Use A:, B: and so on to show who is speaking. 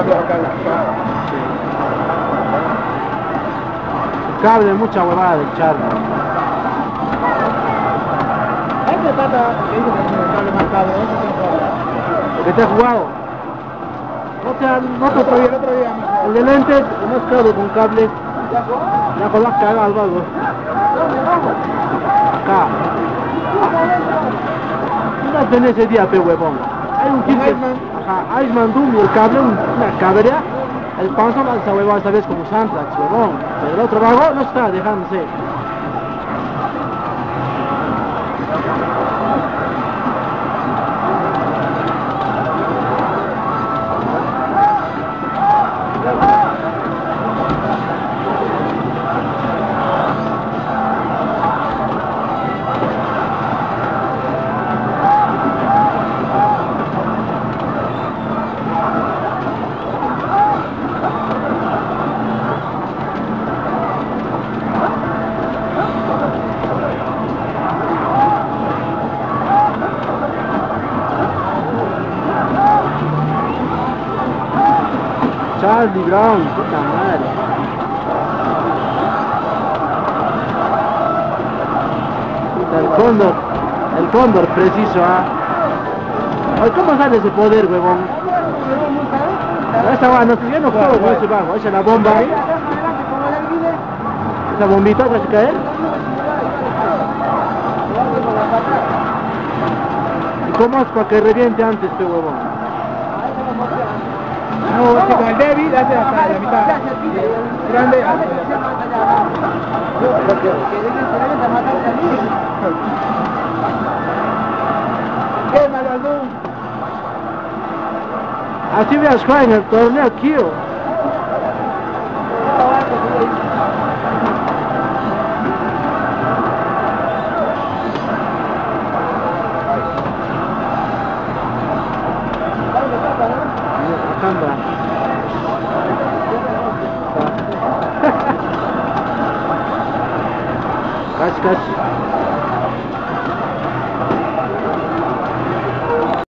A: cambiar acá.
B: El cable, mucha huevada del charco.
A: ¿Qué pasa? ¿Qué dice que el cable marcado?
B: ¿Porque te has jugado? No te
A: otro día.
B: El de lentes, no has quedado con cable. Ya con las cagas al vago. Acá. No tenés ese día, pe huevón. Hay un kit que... Ajá, Iceman Doom y el cable, una cabrea. El panzo no esa huevón esta vez como Santrax, huevón. Pero el otro vago no está dejándose. Charlie Brown, puta madre. Puta, el cóndor preciso, ¿ah? Ay, ¿cómo sale ese poder, huevón? Esta va, no, yo no juego con ese bajo, esa es la bomba. Esa bombita que hace caer. ¿Y cómo es para que reviente antes este huevón?
A: No, es que con el débil hace hasta la mitad. Grande. Quémalo, Aldún.
B: Así veas jugar en el torneo aquí. Casi.